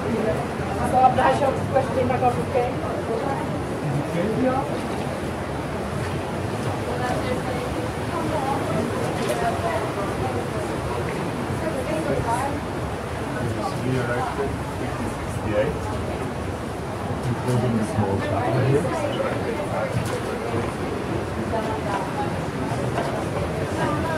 So ab da je question na okay. Including the small chocolate here.